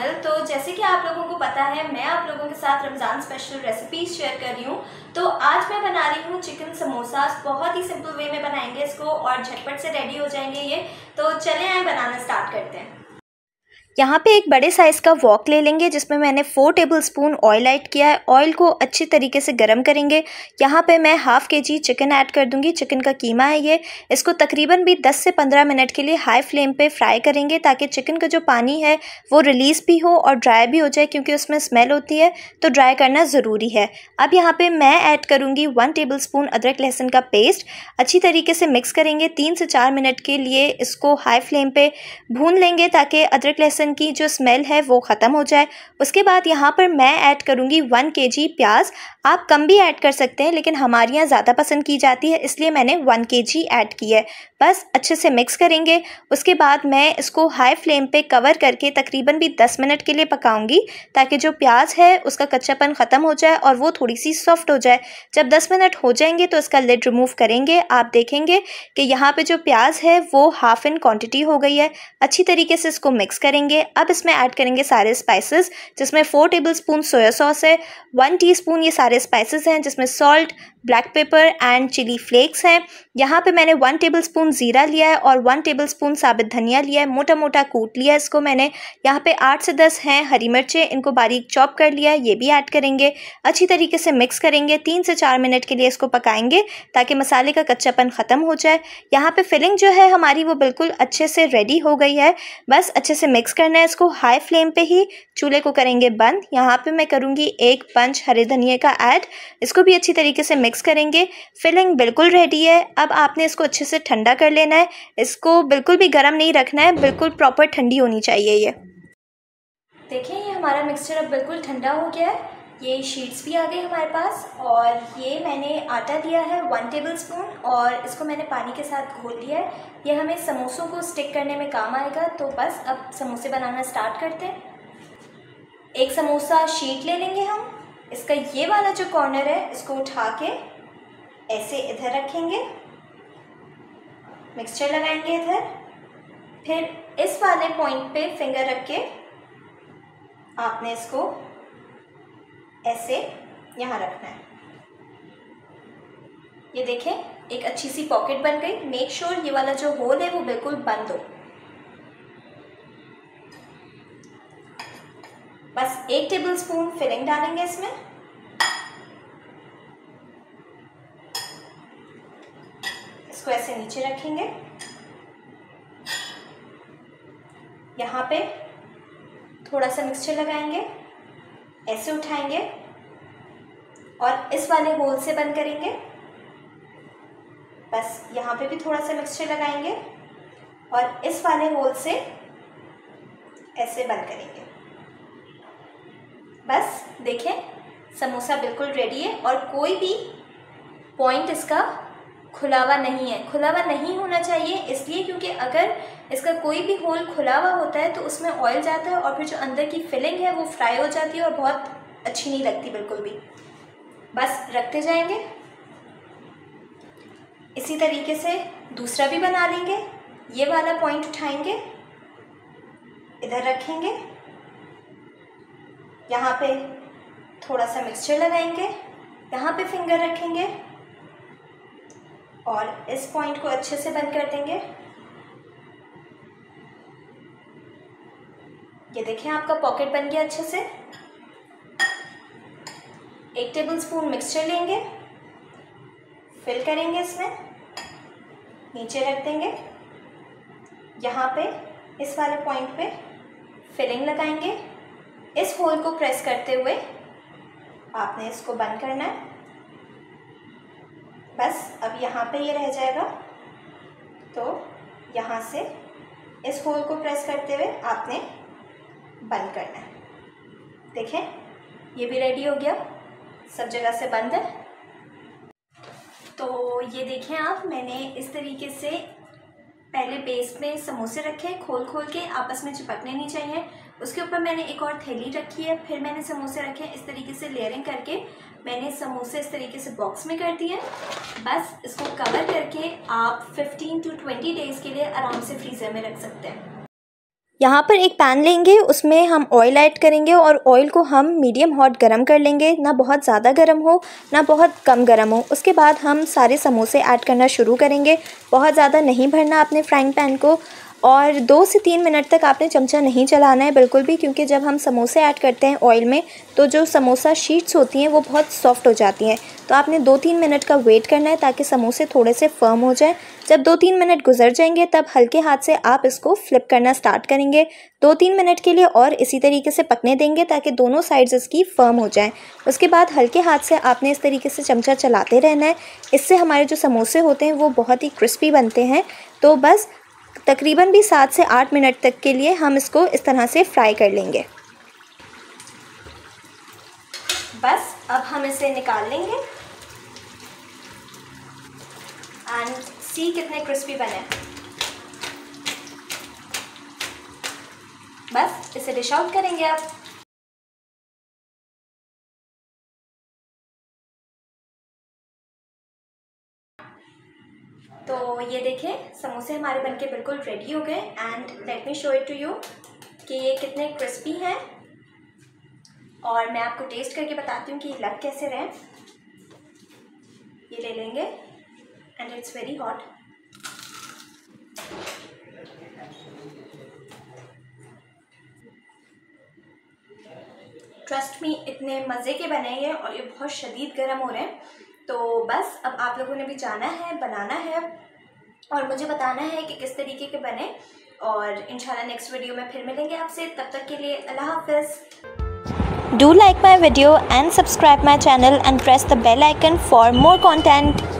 Channel. तो जैसे कि आप लोगों को पता है, मैं आप लोगों के साथ रमज़ान स्पेशल रेसिपीज़ शेयर कर रही हूँ। तो आज मैं बना रही हूँ चिकन समोसा। बहुत ही सिंपल वे में बनाएंगे इसको और झटपट से रेडी हो जाएंगे ये। तो चले आए बनाना स्टार्ट करते हैं। यहाँ पे एक बड़े साइज़ का वॉक ले लेंगे जिसमें मैंने 4 टेबलस्पून ऑयल ऐड किया है। ऑयल को अच्छी तरीके से गर्म करेंगे। यहाँ पे मैं ½ kg चिकन ऐड कर दूँगी। चिकन का कीमा है ये। इसको तकरीबन भी 10 से 15 मिनट के लिए हाई फ्लेम पे फ्राई करेंगे ताकि चिकन का जो पानी है वो रिलीज़ भी हो और ड्राई भी हो जाए, क्योंकि उसमें स्मेल होती है तो ड्राई करना ज़रूरी है। अब यहाँ पर मैं ऐड करूँगी 1 टेबलस्पून अदरक लहसुन का पेस्ट। अच्छी तरीके से मिक्स करेंगे। 3 से 4 मिनट के लिए इसको हाई फ्लेम पे भून लेंगे ताकि अदरक लहसुन की जो स्मेल है वो ख़त्म हो जाए। उसके बाद यहाँ पर मैं ऐड करूँगी 1 kg प्याज। आप कम भी ऐड कर सकते हैं, लेकिन हमारे यहाँ ज़्यादा पसंद की जाती है इसलिए मैंने 1 kg ऐड की है। बस अच्छे से मिक्स करेंगे। उसके बाद मैं इसको हाई फ्लेम पे कवर करके तकरीबन भी 10 मिनट के लिए पकाऊंगी ताकि जो प्याज है उसका कच्चापन ख़त्म हो जाए और वो थोड़ी सी सॉफ्ट हो जाए। जब 10 मिनट हो जाएंगे तो इसका लिड रिमूव करेंगे। आप देखेंगे कि यहाँ पे जो प्याज है वो हाफ इन क्वांटिटी हो गई है। अच्छी तरीके से इसको मिक्स करेंगे। अब इसमें ऐड करेंगे सारे स्पाइसेस, जिसमें 4 टेबलस्पून सोया सॉस है, 1 टीस्पून ये सारे स्पाइसेस हैं, जिसमें salt, black pepper and chilli flakes हैं। यहाँ पे मैंने 1 टेबलस्पून ज़ीरा लिया है और 1 टेबलस्पून साबित धनिया लिया है, मोटा मोटा कूट लिया है इसको मैंने। यहाँ पे 8 से 10 हैं हरी मिर्चें, इनको बारीक चॉप कर लिया है, ये भी ऐड करेंगे। अच्छी तरीके से मिक्स करेंगे। 3 से 4 मिनट के लिए इसको पकाएंगे ताकि मसाले का कच्चापन ख़त्म हो जाए। यहाँ पे फिलिंग जो है हमारी वो बिल्कुल अच्छे से रेडी हो गई है। बस अच्छे से मिक्स करना है इसको। हाई फ्लेम पे ही चूल्हे को करेंगे बंद। यहाँ पे मैं करूँगी 1 पंच हरे धनिए का ऐड। इसको भी अच्छी तरीके से मिक्स करेंगे। फिलिंग बिल्कुल रेडी है। अब आपने इसको अच्छे से ठंडा कर लेना है। इसको बिल्कुल भी गर्म नहीं रखना है, बिल्कुल प्रॉपर ठंडी होनी चाहिए ये। देखिए ये हमारा मिक्सचर अब बिल्कुल ठंडा हो गया है। ये शीट्स भी आ गई हमारे पास और ये मैंने आटा लिया है 1 टेबलस्पून और इसको मैंने पानी के साथ घोल लिया है। ये हमें समोसों को स्टिक करने में काम आएगा। तो बस अब समोसे बनाना स्टार्ट करते हैं। एक समोसा शीट ले लेंगे हम। इसका ये वाला जो कॉर्नर है इसको उठा के ऐसे इधर रखेंगे, मिक्सचर लगाएंगे इधर, फिर इस वाले पॉइंट पे फिंगर रख के आपने इसको ऐसे यहाँ रखना है। ये देखें एक अच्छी सी पॉकेट बन गई। मेक श्योर ये वाला जो होल है वो बिल्कुल बंद हो। बस 1 टेबलस्पून फिलिंग डालेंगे इसमें। इसको ऐसे नीचे रखेंगे। यहाँ पे थोड़ा सा मिक्सचर लगाएंगे, ऐसे उठाएंगे और इस वाले होल से बंद करेंगे। बस यहाँ पे भी थोड़ा सा मिक्सचर लगाएंगे और इस वाले होल से ऐसे बंद करेंगे। बस देखें समोसा बिल्कुल रेडी है और कोई भी पॉइंट इसका खुला हुआ नहीं है। खुला हुआ नहीं होना चाहिए इसलिए क्योंकि अगर इसका कोई भी होल खुला हुआ होता है तो उसमें ऑयल जाता है और फिर जो अंदर की फिलिंग है वो फ्राई हो जाती है और बहुत अच्छी नहीं लगती बिल्कुल भी। बस रखते जाएंगे। इसी तरीके से दूसरा भी बना लेंगे। ये वाला पॉइंट उठाएंगे, इधर रखेंगे, यहाँ पे थोड़ा सा मिक्सचर लगाएंगे, यहाँ पे फिंगर रखेंगे और इस पॉइंट को अच्छे से बंद कर देंगे। ये देखें आपका पॉकेट बन गया अच्छे से। 1 टेबलस्पून मिक्सचर लेंगे, फिल करेंगे इसमें, नीचे रख देंगे, यहाँ पे इस वाले पॉइंट पे फिलिंग लगाएंगे। इस होल को प्रेस करते हुए आपने इसको बंद करना है। बस अब यहाँ पे ये रह जाएगा तो यहाँ से इस होल को प्रेस करते हुए आपने बंद करना है। देखें ये भी रेडी हो गया, सब जगह से बंद है। तो ये देखें आप, मैंने इस तरीके से पहले बेस में समोसे रखे, खोल खोल के, आपस में चिपकने नहीं चाहिए। उसके ऊपर मैंने एक और थैली रखी है, फिर मैंने समोसे रखे। इस तरीके से लेयरिंग करके मैंने समोसे इस तरीके से बॉक्स में कर दिए। बस इसको कवर करके आप 15 to 20 डेज़ के लिए आराम से फ्रीज़र में रख सकते हैं। यहाँ पर एक पैन लेंगे, उसमें हम ऑयल ऐड करेंगे और ऑयल को हम मीडियम हॉट गरम कर लेंगे, ना बहुत ज़्यादा गरम हो ना बहुत कम गरम हो। उसके बाद हम सारे समोसे ऐड करना शुरू करेंगे। बहुत ज़्यादा नहीं भरना अपने फ्राइंग पैन को, और 2 से 3 मिनट तक आपने चमचा नहीं चलाना है बिल्कुल भी, क्योंकि जब हम समोसे ऐड करते हैं ऑयल में तो जो समोसा शीट्स होती हैं वो बहुत सॉफ्ट हो जाती हैं। तो आपने 2-3 मिनट का वेट करना है ताकि समोसे थोड़े से फर्म हो जाएं। जब 2-3 मिनट गुजर जाएंगे तब हल्के हाथ से आप इसको फ्लिप करना स्टार्ट करेंगे। 2-3 मिनट के लिए और इसी तरीके से पकने देंगे ताकि दोनों साइड्स इसकी फर्म हो जाएं। उसके बाद हल्के हाथ से आपने इस तरीके से चमचा चलाते रहना है। इससे हमारे जो समोसे होते हैं वो बहुत ही क्रिस्पी बनते हैं। तो बस तकरीबन भी 7 से 8 मिनट तक के लिए हम इसको इस तरह से फ्राई कर लेंगे। बस अब हम इसे निकाल लेंगे एंड सी कितने क्रिस्पी बने। बस इसे डिश आउट करेंगे अब। तो ये देखें, समोसे हमारे बनके बिल्कुल रेडी हो गए and let me show it to you कि ये कितने क्रिस्पी हैं। और मैं आपको टेस्ट करके बताती हूँ कि लग कैसे रहे। ये ले लेंगे and it's very hot. Trust me, इतने मज़े के बनेंगे और ये बहुत शदीद गर्म हो रहे हैं। तो बस अब आप लोगों ने भी जाना है, बनाना है और मुझे बताना है कि किस तरीके के बने। और इंशाल्लाह नेक्स्ट वीडियो में फिर मिलेंगे आपसे। तब तक के लिए अल्लाह हाफ़िज़। Do like my video and subscribe my channel and press the bell icon for more content.